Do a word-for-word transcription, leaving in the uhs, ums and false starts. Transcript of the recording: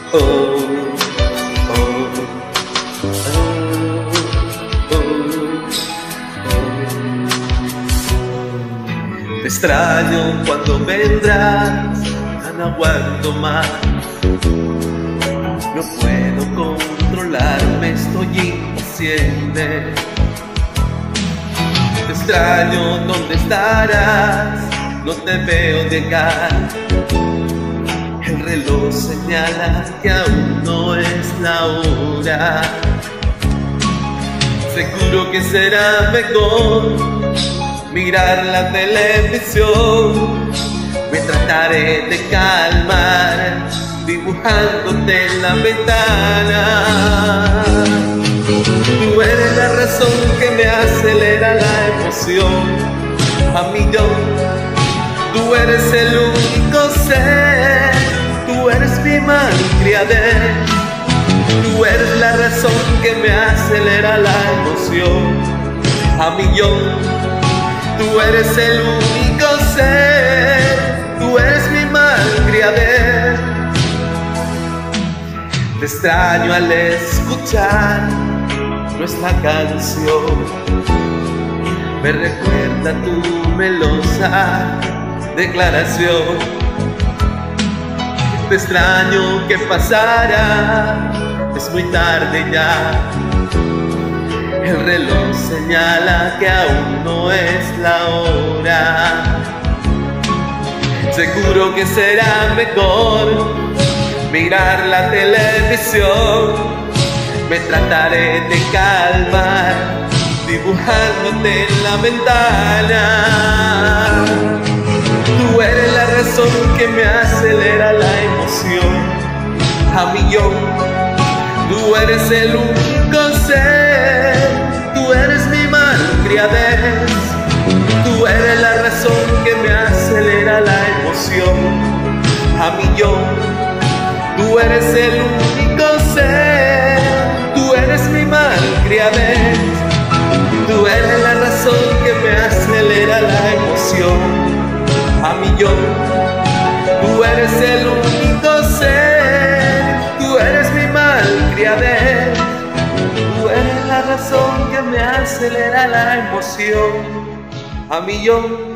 Oh, oh, oh, oh, oh. Te extraño cuando vendrás, ya no aguanto más. No puedo controlarme, estoy impaciente. Te extraño, ¿dónde estarás? No te veo llegar. El reloj señala que aún no es la hora. Seguro que será mejor mirar la televisión. Me trataré de calmar dibujándote en la ventana. Tú eres la razón que me acelera la emoción. A mí yo, tú eres el único ser. Tú eres mi malcriadez. Tú eres la razón que me acelera la emoción. A mí yo, tú eres el único ser. Tú eres mi malcriadez. Te extraño al escuchar nuestra canción. Me recuerda tu melosa declaración. Te extraño, ¿qué pasará? Es muy tarde ya. El reloj señala que aún no es la hora. Seguro que será mejor mirar la televisión. Me trataré de calmar dibujándote en la ventana. Tú eres la razón que me acelera la emoción. A mí yo, tú eres el único ser. Tú eres mi malcriadez. Tú eres la razón que me acelera la emoción. A mí yo, tú eres el único ser. Tú eres mi malcriadez. Tú eres la razón que me acelera la emoción. A mí yo, tú eres el único ser. Tú eres mi malcriadez. Tú eres la razón que me acelera la emoción. A mí yo,